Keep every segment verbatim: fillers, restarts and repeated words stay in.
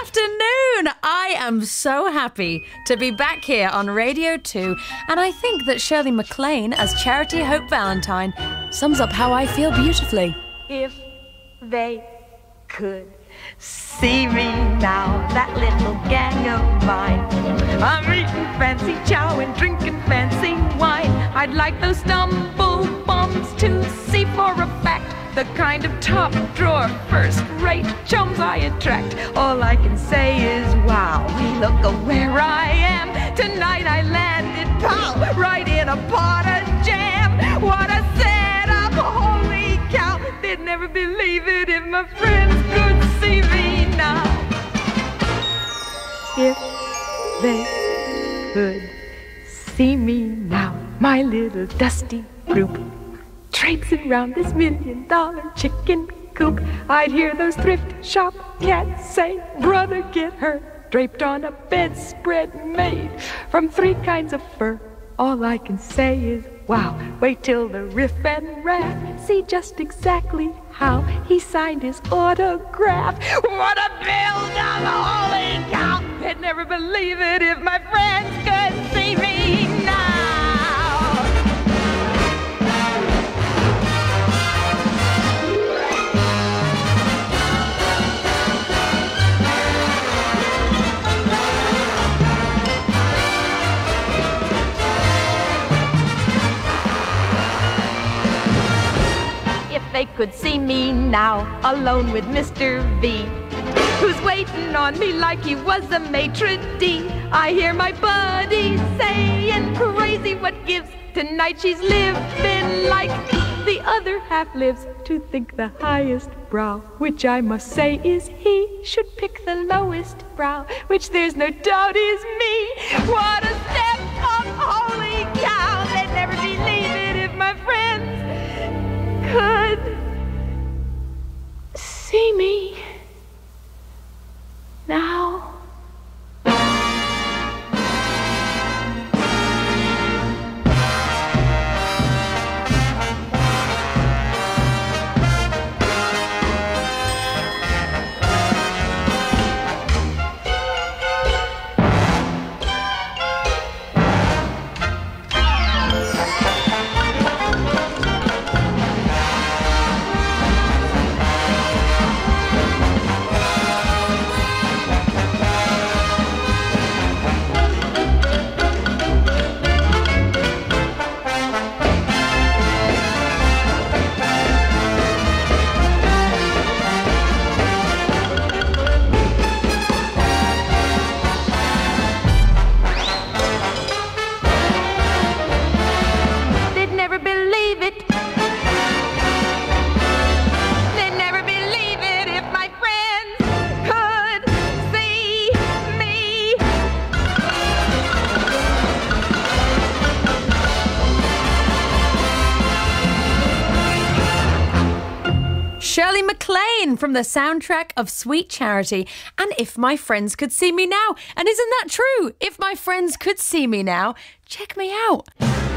afternoon! I am so happy to be back here on Radio two, and I think that Shirley MacLaine as Charity Hope Valentine sums up how I feel beautifully. If they could see me now, that little gang of mine, I'm eating fancy chow and drinking fancy wine. I'd like those stumble bums to see for a fact the kind of top drawer, first-rate chums I attract. All I can say is, wow, look at where I am. Tonight I landed, pow, right in a pot of jam. What a setup, holy cow. They'd never believe it if my friends could see me now. If they could see me now, my little dusty group traipsing round this million-dollar chicken coop, I'd hear those thrift shop cats say, brother, get her, draped on a bedspread made from three kinds of fur. All I can say is, wow, wait till the riff and raff see just exactly how he signed his autograph. What a build-up, holy cow! They'd never believe it if my friends could see me now. They could see me now, alone with Mister V, who's waiting on me like he was a maitre d'. I hear my buddies saying, crazy what gives. Tonight she's living like the other half lives. To think the highest brow, which I must say is he, should pick the lowest brow, which there's no doubt is me. What a step up, holy cow. They'd never believe it if my friends could see me now. Shirley MacLaine from the soundtrack of Sweet Charity and If My Friends Could See Me Now. And isn't that true? If my friends could see me now, check me out.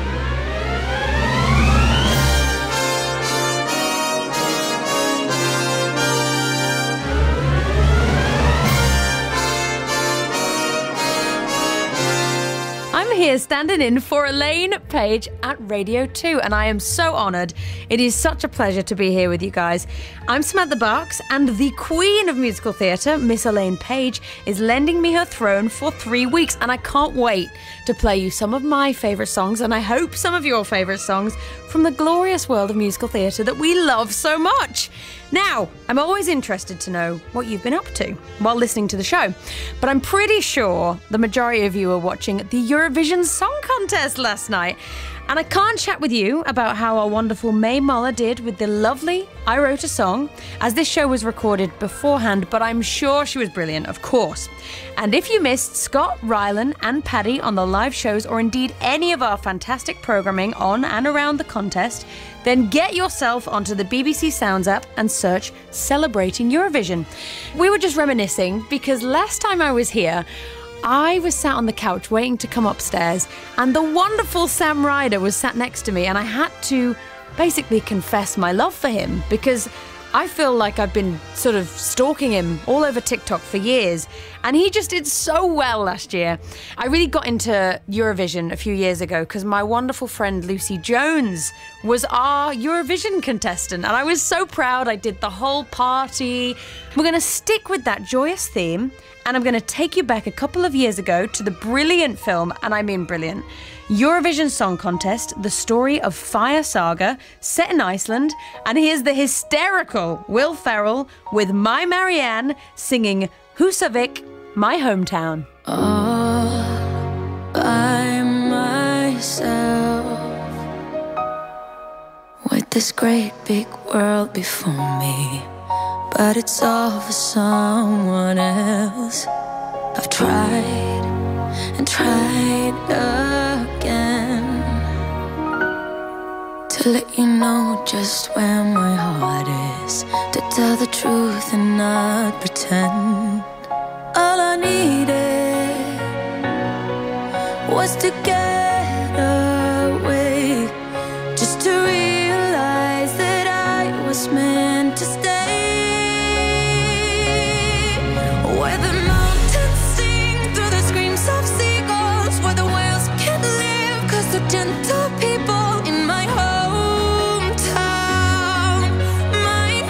I'm here standing in for Elaine Page at Radio two, and I am so honoured. It is such a pleasure to be here with you guys. I'm Samantha Barks, and the queen of musical theatre, Miss Elaine Page, is lending me her throne for three weeks, and I can't wait to play you some of my favourite songs, and I hope some of your favourite songs from the glorious world of musical theatre that we love so much. Now, I'm always interested to know what you've been up to while listening to the show, but I'm pretty sure the majority of you were watching the Eurovision Song Contest last night, and I can't chat with you about how our wonderful May Muller did with the lovely I Wrote a Song, as this show was recorded beforehand, but I'm sure she was brilliant, of course. And if you missed Scott, Rylan and Paddy on the live shows, or indeed any of our fantastic programming on and around the contest, then get yourself onto the B B C Sounds app and search Celebrating Eurovision. We were just reminiscing because last time I was here, I was sat on the couch waiting to come upstairs, and the wonderful Sam Ryder was sat next to me, and I had to basically confess my love for him because I feel like I've been sort of stalking him all over TikTok for years, and he just did so well last year. I really got into Eurovision a few years ago because my wonderful friend Lucy Jones was our Eurovision contestant, and I was so proud. I did the whole party. We're going to stick with that joyous theme, and I'm going to take you back a couple of years ago to the brilliant film, and I mean brilliant, Eurovision Song Contest, the story of Fire Saga, set in Iceland, and here's the hysterical Will Ferrell with My Marianne singing Húsavík, My Hometown. All by myself, with this great big world before me, but it's all for someone else. I've tried and tried again to let you know just where my heart is, to tell the truth and not pretend. All I needed was to get away, just to realize that I was meant to stay. Where the mountains sing through the screams of seagulls, where the whales can't live cause they're gentle people. In my hometown, my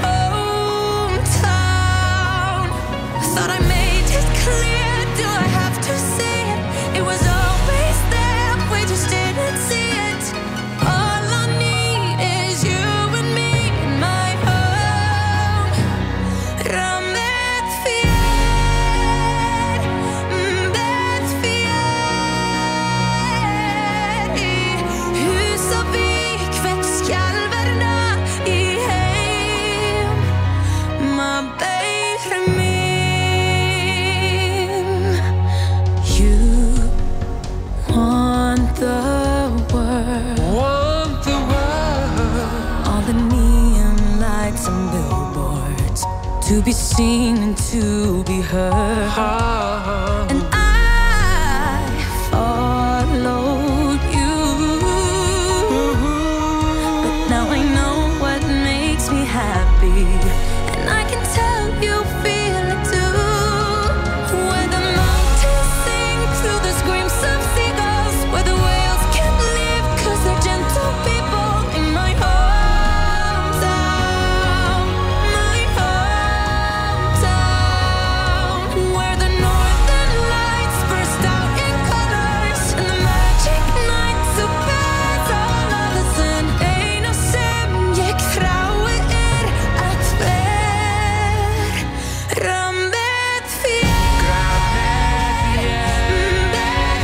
hometown. Thought I made it clear, do I have to say it? It was always there, we just didn't see it. All I need is you and me in my home. Rammet fjär, det fjär. I Húsavík väcks kalvarna i hem. My baby min. You want the world, Want the world. all the neon lights and billboards, to be seen and to be heard. Ah. And I followed you, but now I know what makes me happy, and I can tell you feel it too. Where the mountains sing through the screams of seagulls, where the whales can't live cause they're gentle people. In my hometown, my hometown, where the northern lights burst out in colors, and the magic night surpass all others. En eina sem ég þrái er að ver rammet fjær, det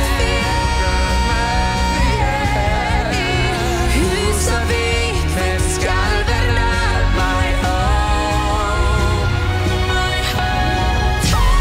fjær. I Húsavík väcks kalvarna, my home, my hometown.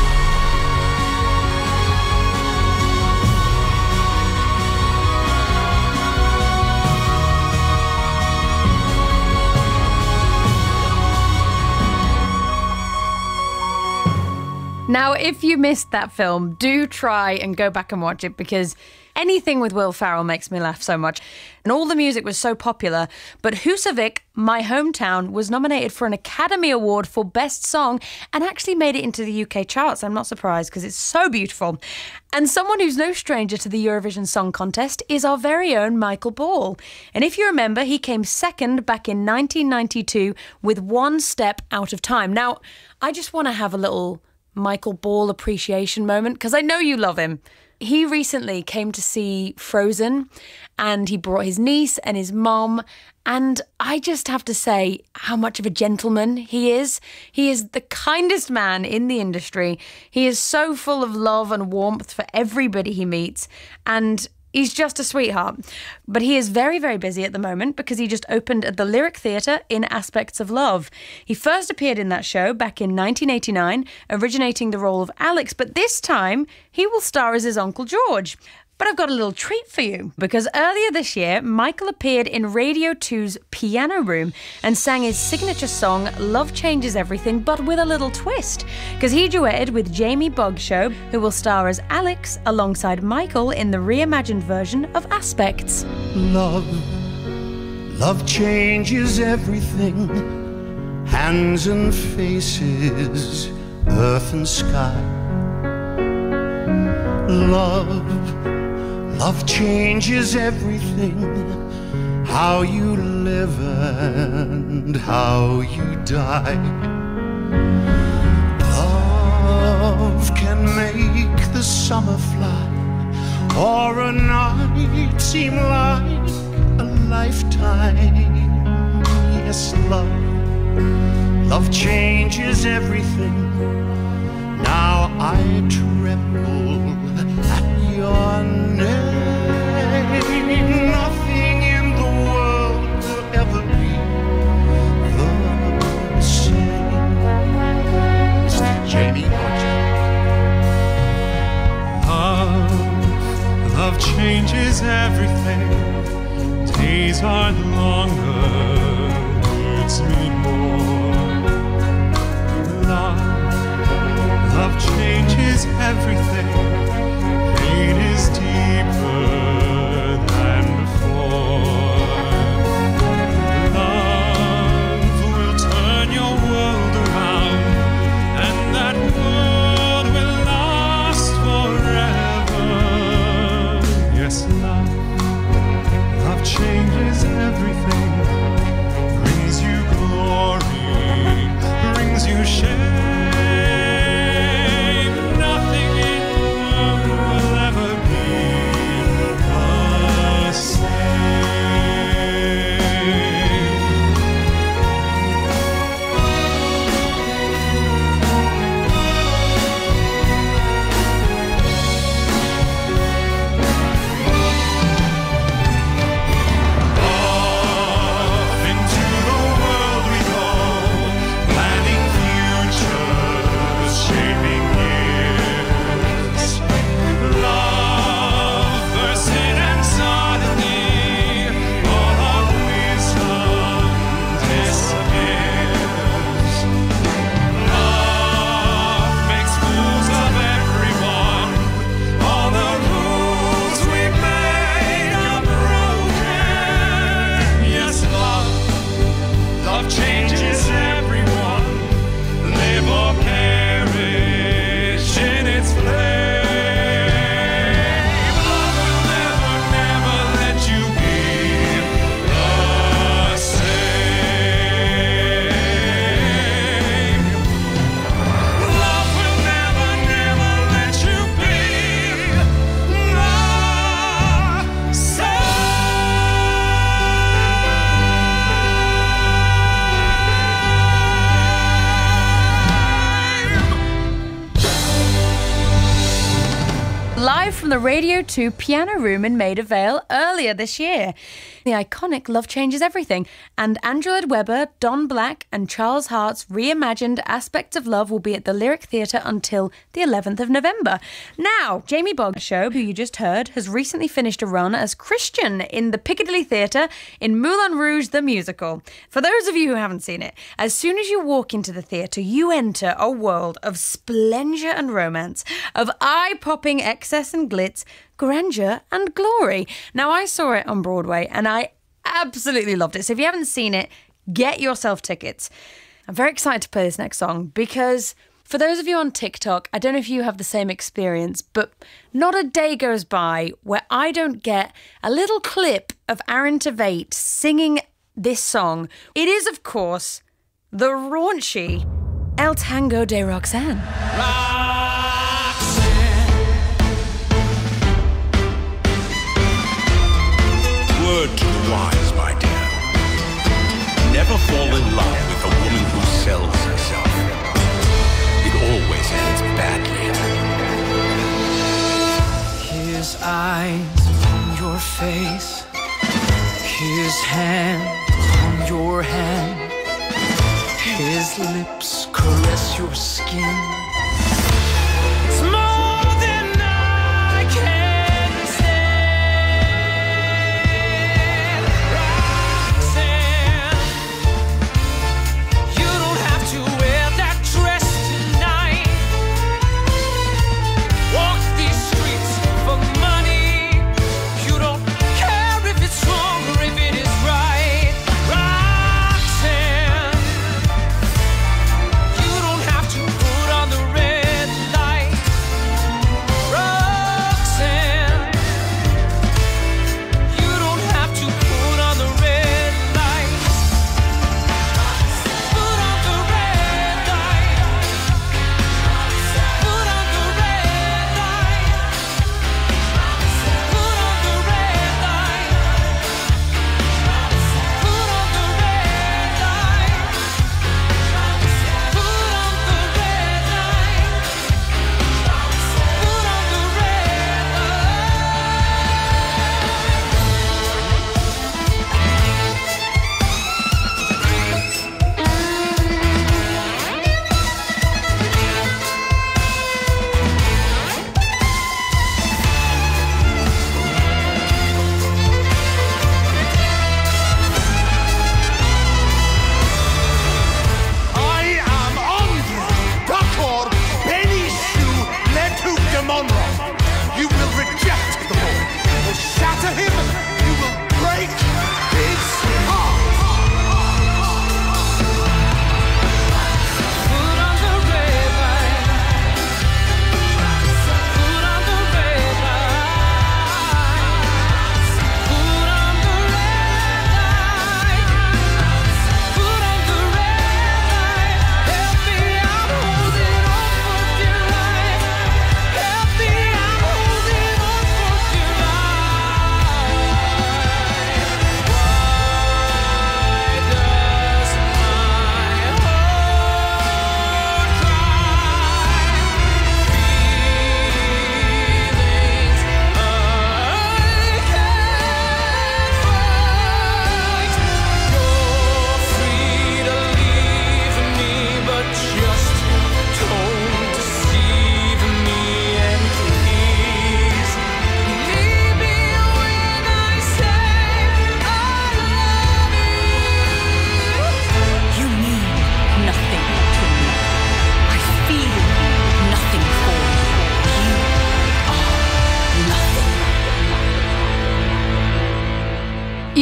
Now, if you missed that film, do try and go back and watch it, because anything with Will Ferrell makes me laugh so much. And all the music was so popular. But Húsavík, My Hometown, was nominated for an Academy Award for Best Song and actually made it into the U K charts. I'm not surprised because it's so beautiful. And someone who's no stranger to the Eurovision Song Contest is our very own Michael Ball. And if you remember, he came second back in nineteen ninety-two with One Step Out of Time. Now, I just want to have a little Michael Ball appreciation moment because I know you love him. He recently came to see Frozen, and he brought his niece and his mom, and I just have to say how much of a gentleman he is. He is the kindest man in the industry. He is so full of love and warmth for everybody he meets, and he's just a sweetheart. But he is very, very busy at the moment because he just opened at the Lyric Theatre in Aspects of Love. He first appeared in that show back in nineteen eighty-nine, originating the role of Alex, but this time he will star as his Uncle George. But I've got a little treat for you, because earlier this year, Michael appeared in Radio two's Piano Room and sang his signature song, Love Changes Everything, but with a little twist, because he duetted with Jamie Bogshow, who will star as Alex alongside Michael in the reimagined version of Aspects. Love, love changes everything, hands and faces, earth and sky. Love, love changes everything, how you live and how you die. Love can make the summer fly, or a night seem like a lifetime. Yes, love, love changes everything. Now I tremble at your name. Nothing in the world will ever be the same. Mister Jamie Roger. Love, love changes everything. Days are longer, words mean more. Love, love changes everything. Pain is deeper than before. Love will turn your world around, and that world will last forever. Yes, love, love changes everything. Brings you glory, brings you shame. From the Radio two piano room in Maida Vale earlier this year. The iconic Love Changes Everything, and Andrew Lloyd Webber, Don Black and Charles Hart's reimagined Aspects of Love will be at the Lyric Theatre until the eleventh of November. Now, Jamie Boggs' show, who you just heard, has recently finished a run as Christian in the Piccadilly Theatre in Moulin Rouge the Musical. For those of you who haven't seen it, as soon as you walk into the theatre, you enter a world of splendour and romance, of eye-popping excess and glitz, grandeur and glory. Now, I saw it on Broadway and I absolutely loved it. So if you haven't seen it, get yourself tickets. I'm very excited to play this next song because for those of you on TikTok, I don't know if you have the same experience, but not a day goes by where I don't get a little clip of Aaron Tveit singing this song. It is, of course, the raunchy El Tango de Roxanne. Word to the wise, my dear. Never fall in love with a woman who sells herself. It always ends badly. His eyes on your face, his hand on your hand, his lips caress your skin. It's more than I can stand. Roxanne, you don't have to wear that dress tonight. Walk these streets for money. You don't care if it's wrong or if it is right. Roxanne,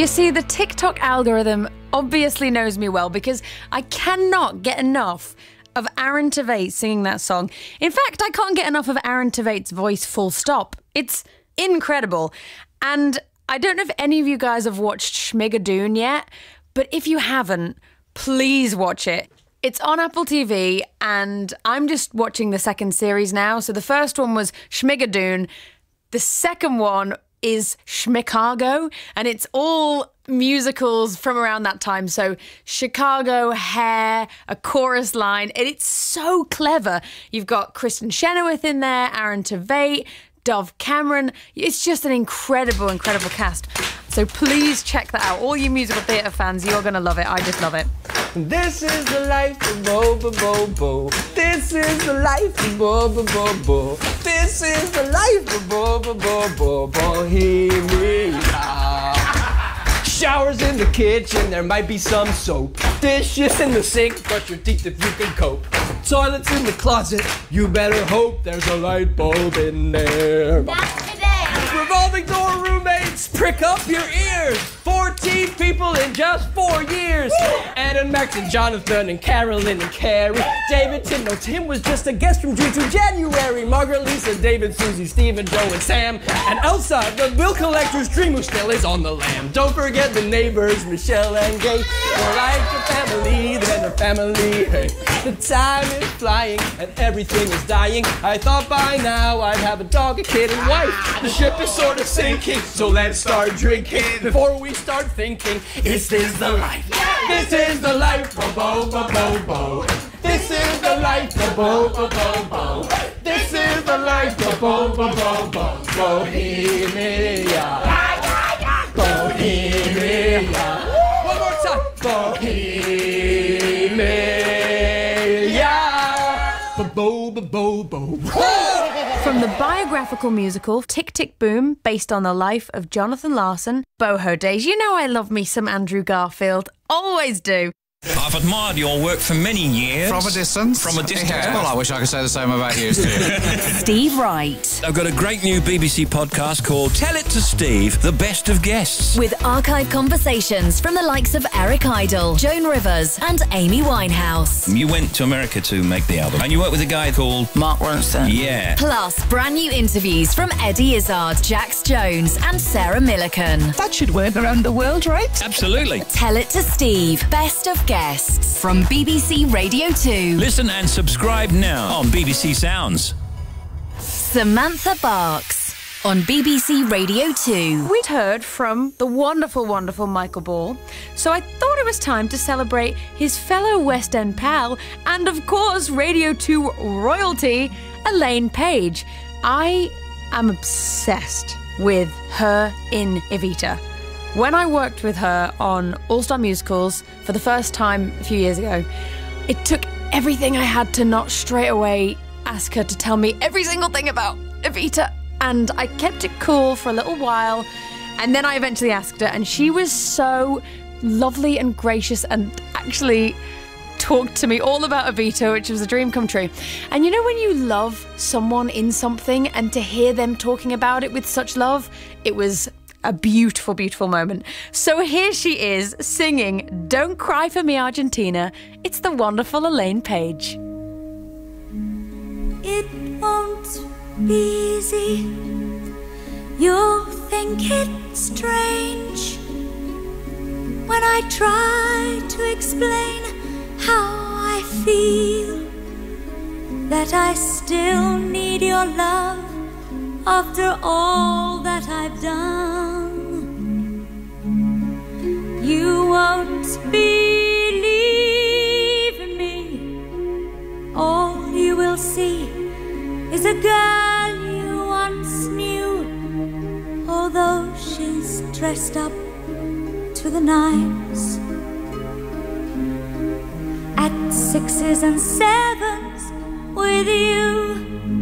You see, the TikTok algorithm obviously knows me well because I cannot get enough of Aaron Tveit singing that song. In fact, I can't get enough of Aaron Tveit's voice full stop. It's incredible. And I don't know if any of you guys have watched Schmigadoon yet, but if you haven't, please watch it. It's on Apple T V and I'm just watching the second series now. So the first one was Schmigadoon. The second one is Schmicago, and it's all musicals from around that time. So Chicago, Hair, a chorus line, and it's so clever. You've got Kristen Chenoweth in there, Aaron Tveit, Dove Cameron. It's just an incredible, incredible cast. So please check that out. All you musical theatre fans, you're going to love it. I just love it. This is the life of Bo Bo Bo Bo. This is the life of Bo Bo Bo Bo. This is the life of Bo Bo Bo Bo Bohemia. Showers in the kitchen, there might be some soap. Dishes in the sink, brush your teeth if you can cope. Toilets in the closet, you better hope there's a light bulb in there. That's today. Revolving door roommates, prick up your ears. fourteen people in just four years. Ed and Max and Jonathan and Carolyn and Carrie. David, Tim, no, Tim was just a guest from June to January. Margaret, Lisa, David, Susie, Stephen, Joe, and Sam. And Elsa, the bill collector's dream who still is on the lam. Don't forget the neighbors, Michelle and Gay. They're like a family, they're a family. Hey, the time is flying and everything is dying. I thought by now I'd have a dog, a kid, and wife. The ship is sort of sinking, so let's start drinking before we start thinking. Is this the life? This is the life of Bo Bo Bo Bo. This is the life of Bo Bo Bo Bo. This is the life of Bo Bo Bo Bo. Bohemia. Bohemia. One more time. Bohemia. Bo Bo Bo Bo. From the biographical musical Tick Tick Boom, based on the life of Jonathan Larson, Boho Days. You know I love me some Andrew Garfield. Always do. I've admired your work for many years. From a distance? From a distance. Yeah. Well, I wish I could say the same about you, Steve. Steve Wright. I've got a great new B B C podcast called Tell It to Steve, The Best of Guests. With archive conversations from the likes of Eric Idle, Joan Rivers and Amy Winehouse. You went to America to make the album, and you worked with a guy called Mark Ronson. Yeah. Plus, brand new interviews from Eddie Izzard, Jax Jones and Sarah Millican. That should work around the world, right? Absolutely. Tell It to Steve, Best of Guests from B B C Radio two. Listen and subscribe now on B B C Sounds. Samantha Barks on B B C Radio two. We'd heard from the wonderful, wonderful Michael Ball, so I thought it was time to celebrate his fellow West End pal and, of course, Radio two royalty, Elaine Paige. I am obsessed with her in Evita. When I worked with her on All-Star Musicals for the first time a few years ago, it took everything I had to not straight away ask her to tell me every single thing about Evita. And I kept it cool for a little while, and then I eventually asked her, and she was so lovely and gracious and actually talked to me all about Evita, which was a dream come true. And you know when you love someone in something and to hear them talking about it with such love, it was a beautiful, beautiful moment. So here she is singing Don't Cry for Me, Argentina. It's the wonderful Elaine Paige. It won't be easy. You'll think it's strange when I try to explain how I feel, that I still need your love after all that I've done. You won't believe me. All you will see is a girl you once knew, although she's dressed up to the nines, at sixes and sevens with you.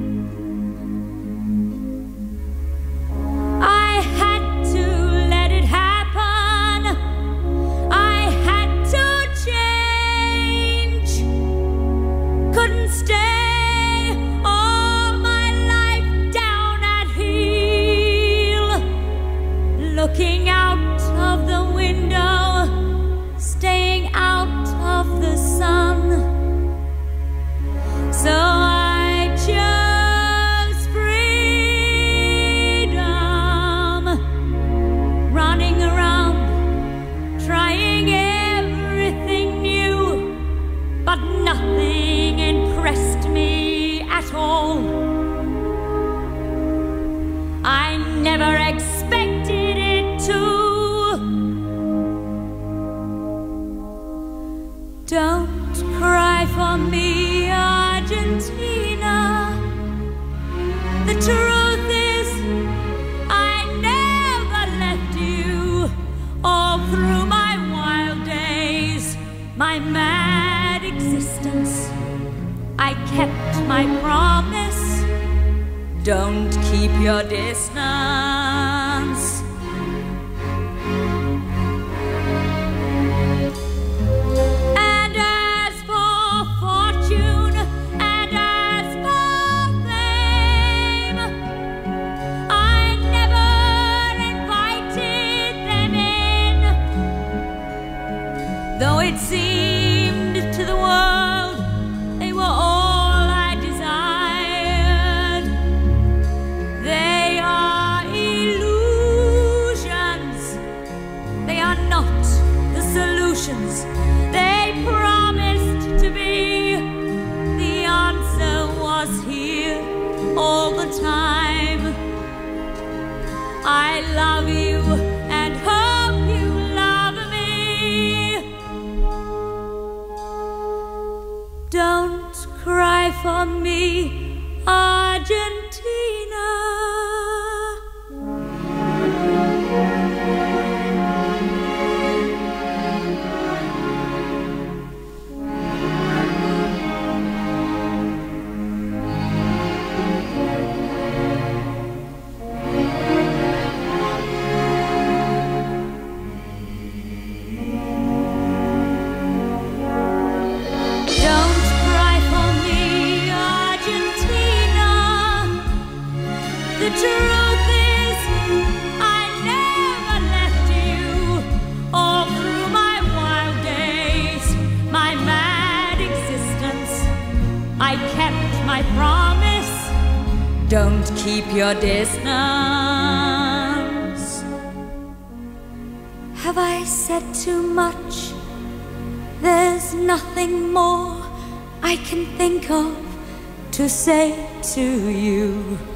I had to let it happen. I had to change. Couldn't stay all my life down at heel, looking out of the window Don't keep your distance. And as for fortune, and as for fame, I never invited them in, though it seemed to the world they were all I desired. They are illusions, they are not the solutions they promised to be. The answer was here all the time. I love you and hope you love me. Don't cry for me, Argentina. Don't cry for me, Argentina. The truth is, I never left you. All through my wild days, my mad existence, I kept my promise. Don't keep your distance. Have I said too much? There's nothing more I can think of to say to you.